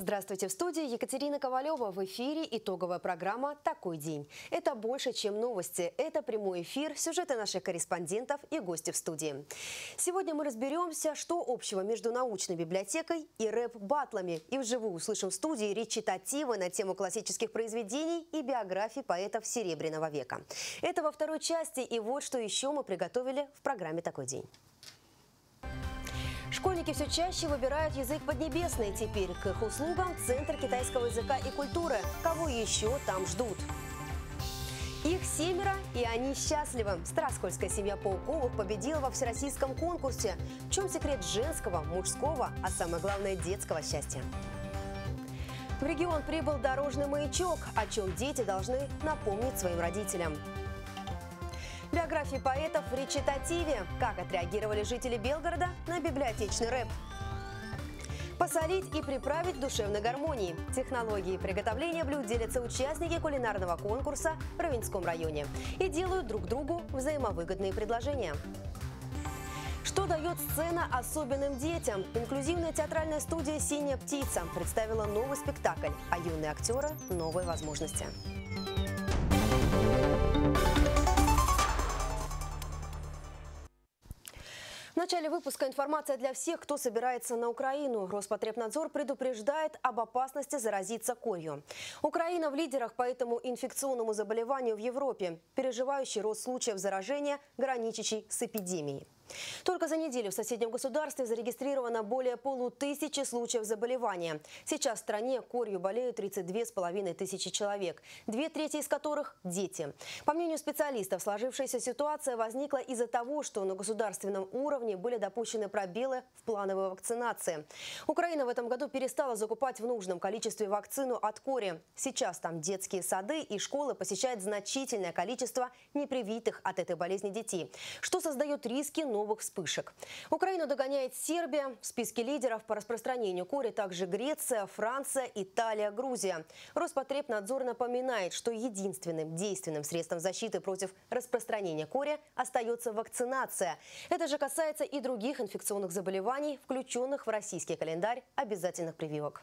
Здравствуйте, в студии Екатерина Ковалева. В эфире итоговая программа «Такой день». Это больше, чем новости. Это прямой эфир, сюжеты наших корреспондентов и гости в студии. Сегодня мы разберемся, что общего между научной библиотекой и рэп-баттлами. И вживую услышим в студии речитативы на тему классических произведений и биографий поэтов Серебряного века. Это во второй части. И вот что еще мы приготовили в программе «Такой день». Школьники все чаще выбирают язык поднебесный. Теперь к их услугам Центр китайского языка и культуры. Кого еще там ждут? Их 7, и они счастливы. Староскольская семья Пауковых победила во всероссийском конкурсе. В чем секрет женского, мужского, а самое главное детского счастья? В регион прибыл дорожный маячок, о чем дети должны напомнить своим родителям. Биографии поэтов в речитативе. Как отреагировали жители Белгорода на библиотечный рэп. Посолить и приправить в душевной гармонии. Технологии приготовления блюд делятся участники кулинарного конкурса в Равенском районе. И делают друг другу взаимовыгодные предложения. Что дает сцена особенным детям? Инклюзивная театральная студия «Синяя птица» представила новый спектакль, а юные актеры – новые возможности. В начале выпуска информация для всех, кто собирается на Украину. Роспотребнадзор предупреждает об опасности заразиться корью. Украина в лидерах по этому инфекционному заболеванию в Европе, переживающий рост случаев заражения, граничащий с эпидемией. Только за неделю в соседнем государстве зарегистрировано более 500 случаев заболевания. Сейчас в стране корью болеют 32 500 человек, 2/3 из которых – дети. По мнению специалистов, сложившаяся ситуация возникла из-за того, что на государственном уровне были допущены пробелы в плановой вакцинации. Украина в этом году перестала закупать в нужном количестве вакцину от кори. Сейчас там детские сады и школы посещает значительное количество непривитых от этой болезни детей, что создает риски новых вспышек. Украину догоняет Сербия. В списке лидеров по распространению кори также Греция, Франция, Италия, Грузия. Роспотребнадзор напоминает, что единственным действенным средством защиты против распространения кори остается вакцинация. Это же касается и других инфекционных заболеваний, включенных в российский календарь обязательных прививок.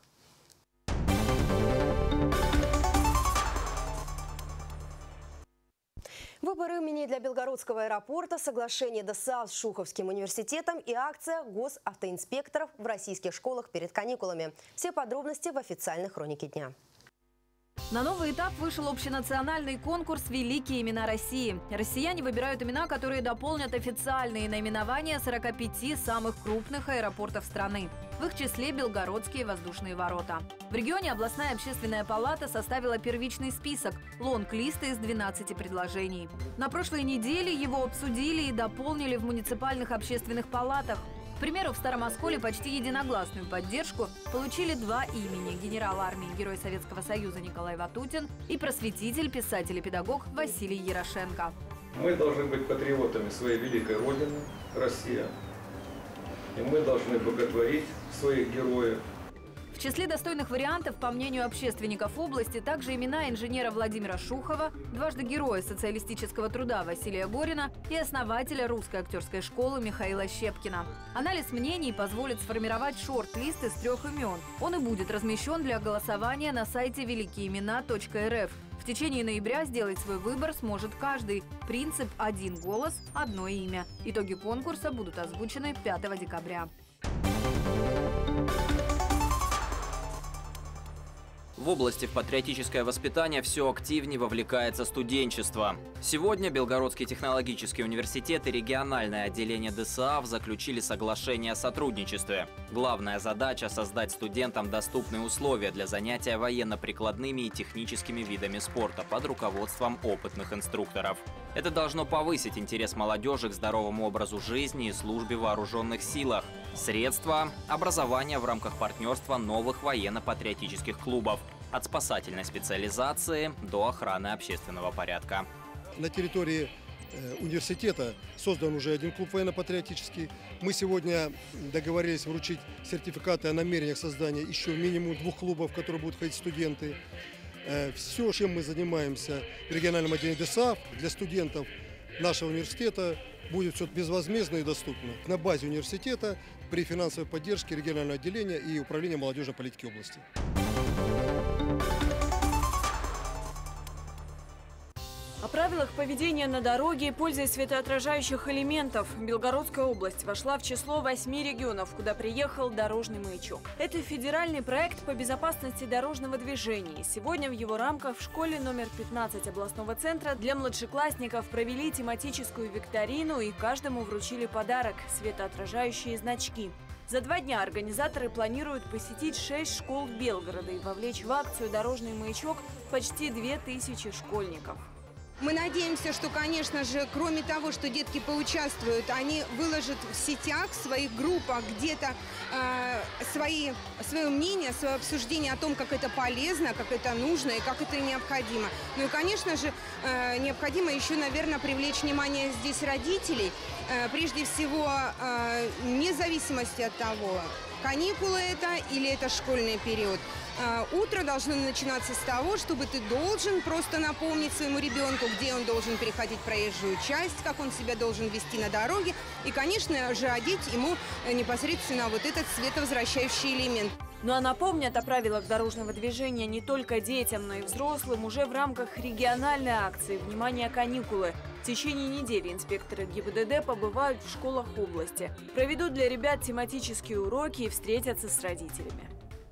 Выбор имени для Белгородского аэропорта, соглашение ДСА с Шуховским университетом и акция госавтоинспекторов в российских школах перед каникулами. Все подробности в официальной хронике дня. На новый этап вышел общенациональный конкурс «Великие имена России». Россияне выбирают имена, которые дополнят официальные наименования 45 самых крупных аэропортов страны. В их числе Белгородские воздушные ворота. В регионе областная общественная палата составила первичный список – лонг-лист из 12 предложений. На прошлой неделе его обсудили и дополнили в муниципальных общественных палатах. К примеру, в Старом Осколе почти единогласную поддержку получили два имени – генерал армии, герой Советского Союза Николай Ватутин и просветитель, писатель и педагог Василий Ярошенко. Мы должны быть патриотами своей великой Родины, Россия. И мы должны боготворить своих героев. В числе достойных вариантов, по мнению общественников области, также имена инженера Владимира Шухова, дважды героя социалистического труда Василия Горина и основателя русской актерской школы Михаила Щепкина. Анализ мнений позволит сформировать шорт-лист из 3 имен. Он и будет размещен для голосования на сайте великиеимена.рф. В течение ноября сделать свой выбор сможет каждый. Принцип «один голос, одно имя». Итоги конкурса будут озвучены 5 декабря. В области в патриотическое воспитание все активнее вовлекается студенчество. Сегодня Белгородский технологический университет и региональное отделение ДСА заключили соглашение о сотрудничестве. Главная задача – создать студентам доступные условия для занятия военно-прикладными и техническими видами спорта под руководством опытных инструкторов. Это должно повысить интерес молодежи к здоровому образу жизни и службе в вооруженных силах. Средства – образование в рамках партнерства новых военно-патриотических клубов. От спасательной специализации до охраны общественного порядка. На территории университета создан уже один клуб военно-патриотический. Мы сегодня договорились вручить сертификаты о намерениях создания еще минимум 2 клубов, в которые будут ходить студенты. Все, чем мы занимаемся в региональном отделении ДСА, для студентов нашего университета будет все безвозмездно и доступно. На базе университета при финансовой поддержке регионального отделения и управления молодежной политики области. О правилах поведения на дороге и пользуясь светоотражающих элементов Белгородская область вошла в число 8 регионов, куда приехал дорожный маячок. Это федеральный проект по безопасности дорожного движения. Сегодня в его рамках в школе номер 15 областного центра для младшеклассников провели тематическую викторину и каждому вручили подарок – светоотражающие значки. За 2 дня организаторы планируют посетить 6 школ Белгорода и вовлечь в акцию «Дорожный маячок» почти 2000 школьников. Мы надеемся, что, конечно же, кроме того, что детки поучаствуют, они выложат в сетях, в своих группах где-то свое мнение, свое обсуждение о том, как это полезно, как это нужно и как это необходимо. Ну и, конечно же, необходимо еще, наверное, привлечь внимание здесь родителей. Прежде всего, вне зависимости от того, каникулы это или это школьный период. Утро должно начинаться с того, чтобы ты должен просто напомнить своему ребенку, где он должен переходить проезжую часть, как он себя должен вести на дороге. И, конечно же, одеть ему непосредственно вот этот световозвращающий элемент. Ну а напомнят о правилах дорожного движения не только детям, но и взрослым уже в рамках региональной акции «Внимание, каникулы». В течение недели инспекторы ГИБДД побывают в школах области, проведут для ребят тематические уроки и встретятся с родителями.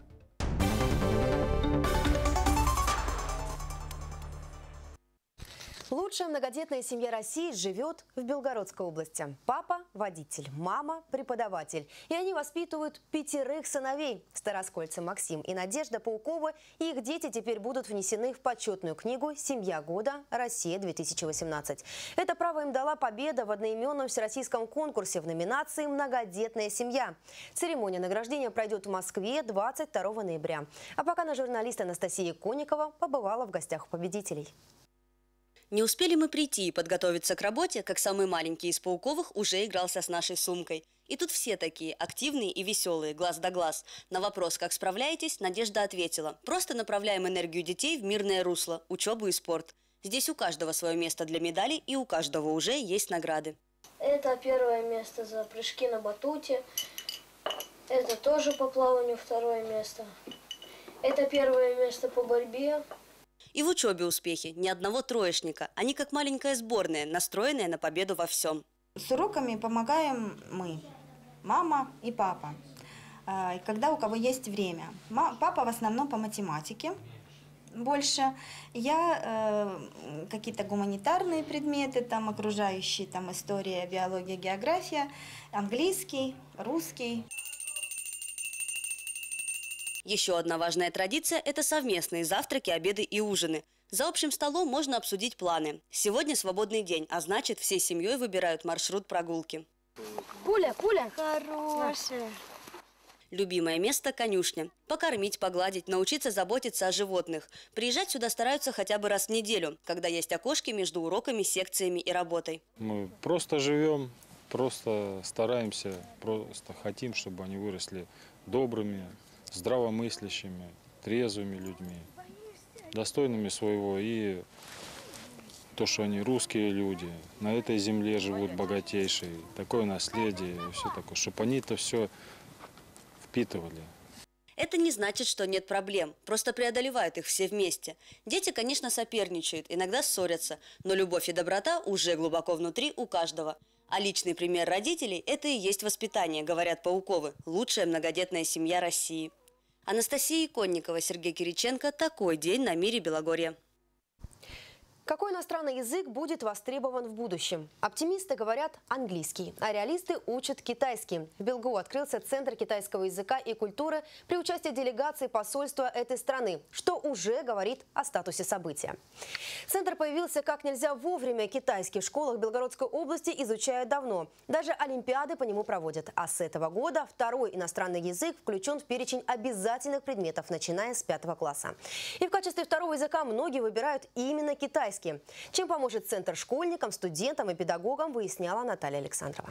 Лучшая многодетная семья России живет в Белгородской области. Папа – водитель, мама – преподаватель. И они воспитывают 5 сыновей. Староскольцы Максим и Надежда Пауковы и их дети теперь будут внесены в почетную книгу «Семья года. Россия-2018». Это право им дала победа в одноименном всероссийском конкурсе в номинации «Многодетная семья». Церемония награждения пройдет в Москве 22 ноября. А пока наша журналист Анастасия Конникова побывала в гостях у победителей. Не успели мы прийти и подготовиться к работе, как самый маленький из Пауковых уже игрался с нашей сумкой. И тут все такие активные и веселые, глаз да глаз. На вопрос «Как справляетесь?» Надежда ответила: «Просто направляем энергию детей в мирное русло, учебу и спорт. Здесь у каждого свое место для медалей и у каждого уже есть награды». Это 1 место за прыжки на батуте. Это тоже по плаванию 2 место. Это 1 место по борьбе. И в учебе успехи. Ни одного троечника. Они как маленькая сборная, настроенная на победу во всем. С уроками помогаем мы, мама и папа, когда у кого есть время. Папа в основном по математике больше. Я какие-то гуманитарные предметы, там окружающие, там история, биология, география, английский, русский. Еще одна важная традиция – это совместные завтраки, обеды и ужины. За общим столом можно обсудить планы. Сегодня свободный день, а значит, всей семьей выбирают маршрут прогулки. Пуля, пуля. Хорошая. Любимое место – конюшня. Покормить, погладить, научиться заботиться о животных. Приезжать сюда стараются хотя бы раз в неделю, когда есть окошки между уроками, секциями и работой. Мы просто живем, просто стараемся, просто хотим, чтобы они выросли добрыми, здравомыслящими, трезвыми людьми, достойными своего. И то, что они русские люди, на этой земле живут богатейшие, такое наследие и все такое, чтобы они это все впитывали. Это не значит, что нет проблем, просто преодолевают их все вместе. Дети, конечно, соперничают, иногда ссорятся, но любовь и доброта уже глубоко внутри у каждого. А личный пример родителей – это и есть воспитание, говорят Пауковы, лучшая многодетная семья России. Анастасия Конникова, Сергей Кириченко. Такой день на Мире Белогорья. Какой иностранный язык будет востребован в будущем? Оптимисты говорят английский, а реалисты учат китайский. В Белгу открылся Центр китайского языка и культуры при участии делегации посольства этой страны, что уже говорит о статусе события. Центр появился как нельзя вовремя. Китайский в школах Белгородской области изучают давно. Даже олимпиады по нему проводят. А с этого года 2-й иностранный язык включен в перечень обязательных предметов, начиная с 5 класса. И в качестве 2-го языка многие выбирают именно китайский. Чем поможет Центр школьникам, студентам и педагогам, выясняла Наталья Александрова.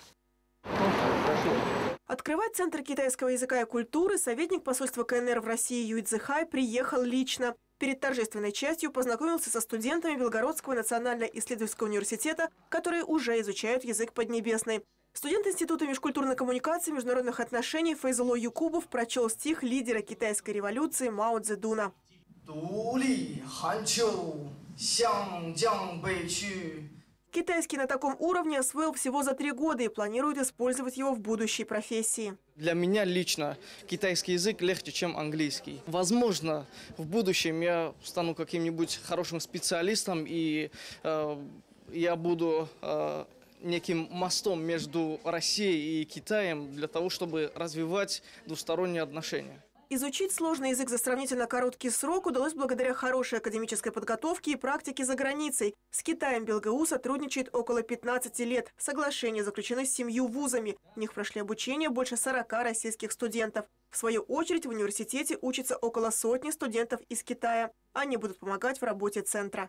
Открывать Центр китайского языка и культуры советник посольства КНР в России Юй Цзэхай приехал лично. Перед торжественной частью познакомился со студентами Белгородского национально-исследовательского университета, которые уже изучают язык поднебесный. Студент Института межкультурной коммуникации и международных отношений Файзулло Юкубов прочел стих лидера китайской революции Мао Цзэдуна. Китайский на таком уровне освоил всего за 3 года и планирует использовать его в будущей профессии. Для меня лично китайский язык легче, чем английский. Возможно, в будущем я стану каким-нибудь хорошим специалистом, и я буду неким мостом между Россией и Китаем для того, чтобы развивать двусторонние отношения. Изучить сложный язык за сравнительно короткий срок удалось благодаря хорошей академической подготовке и практике за границей. С Китаем БелГУ сотрудничает около 15 лет. Соглашения заключены с 7 вузами. В них прошли обучение больше 40 российских студентов. В свою очередь в университете учатся около 100 студентов из Китая. Они будут помогать в работе центра.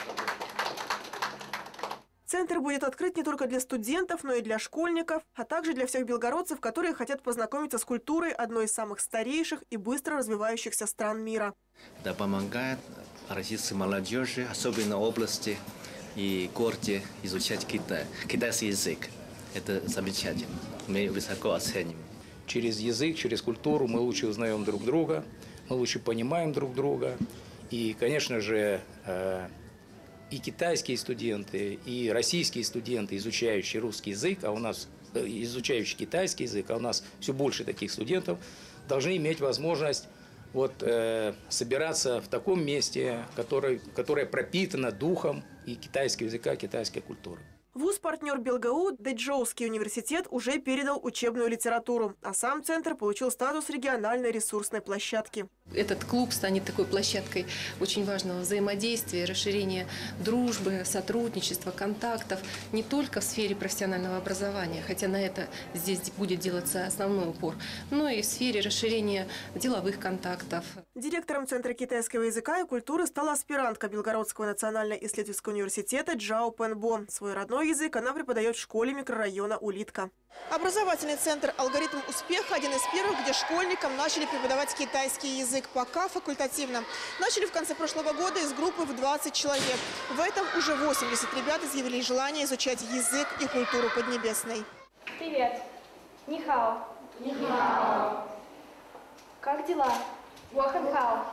Центр будет открыт не только для студентов, но и для школьников, а также для всех белгородцев, которые хотят познакомиться с культурой одной из самых старейших и быстро развивающихся стран мира. Это помогает российской молодежи, особенно в области и городе, изучать китайский язык. Это замечательно. Мы высоко оценим. Через язык, через культуру мы лучше узнаем друг друга, мы лучше понимаем друг друга. И, конечно же, и китайские студенты, и российские студенты, изучающие русский язык, изучающие китайский язык, а у нас все больше таких студентов, должны иметь возможность собираться в таком месте, которое пропитано духом и китайского языка, китайской культуры. Вуз-партнер БелГУ, Дэчжоуский университет, уже передал учебную литературу, а сам центр получил статус региональной ресурсной площадки. Этот клуб станет такой площадкой очень важного взаимодействия, расширения дружбы, сотрудничества, контактов не только в сфере профессионального образования, хотя на это здесь будет делаться основной упор, но и в сфере расширения деловых контактов. Директором Центра китайского языка и культуры стала аспирантка Белгородского национально-исследовательского университета Джао Пенбо. Свой родной язык она преподает в школе микрорайона Улитка. Образовательный центр «Алгоритм успеха» – один из первых, где школьникам начали преподавать китайский язык. Пока факультативно. Начали в конце прошлого года из группы в 20 человек. В этом уже 80 ребят изъявили желание изучать язык и культуру Поднебесной. Привет. Нихао. Нихао. Как дела? Ваханхао.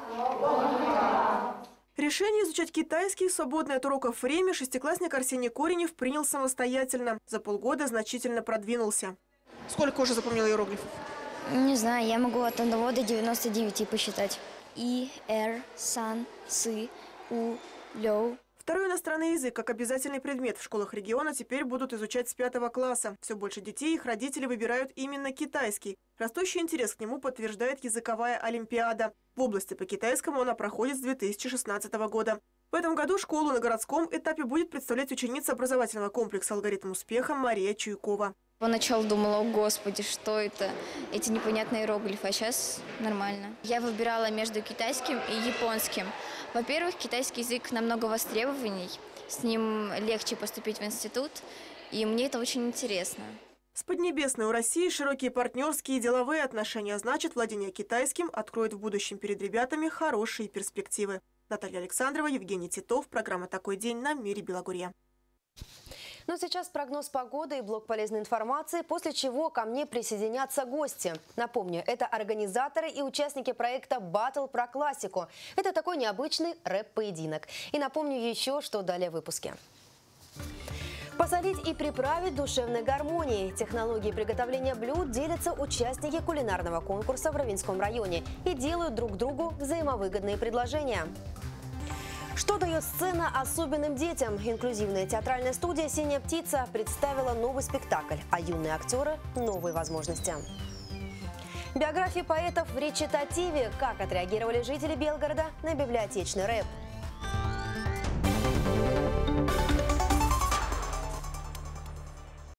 Решение изучать китайский в свободное от уроков время шестиклассник Арсений Коренев принял самостоятельно. За полгода значительно продвинулся. Сколько уже запомнил иероглифов? Не знаю, я могу от 1 до 99 посчитать. И, Р, Сан, Сы, У, Лёу. Второй иностранный язык как обязательный предмет в школах региона теперь будут изучать с 5 класса. Все больше детей и их родители выбирают именно китайский. Растущий интерес к нему подтверждает языковая олимпиада. В области по китайскому она проходит с 2016 года. В этом году школу на городском этапе будет представлять ученица образовательного комплекса «Алгоритм успеха» Мария Чуйкова. Поначалу думала, о господи, что это, эти непонятные иероглифы, а сейчас нормально. Я выбирала между китайским и японским. Во-первых, китайский язык намного востребованней, с ним легче поступить в институт, и мне это очень интересно. С Поднебесной у России широкие партнерские и деловые отношения, значит, владение китайским откроет в будущем перед ребятами хорошие перспективы. Наталья Александрова, Евгений Титов. Программа «Такой день» на Мире Белогорья. Но сейчас прогноз погоды и блок полезной информации, после чего ко мне присоединятся гости. Напомню, это организаторы и участники проекта «Батл про классику». Это такой необычный рэп-поединок. И напомню еще, что далее в выпуске. Посолить и приправить душевной гармонией. Технологии приготовления блюд делятся участники кулинарного конкурса в Равенском районе и делают друг другу взаимовыгодные предложения. Что дает сцена особенным детям? Инклюзивная театральная студия «Синяя птица» представила новый спектакль, а юные актеры – новые возможности. Биографии поэтов в речитативе. Как отреагировали жители Белгорода на библиотечный рэп?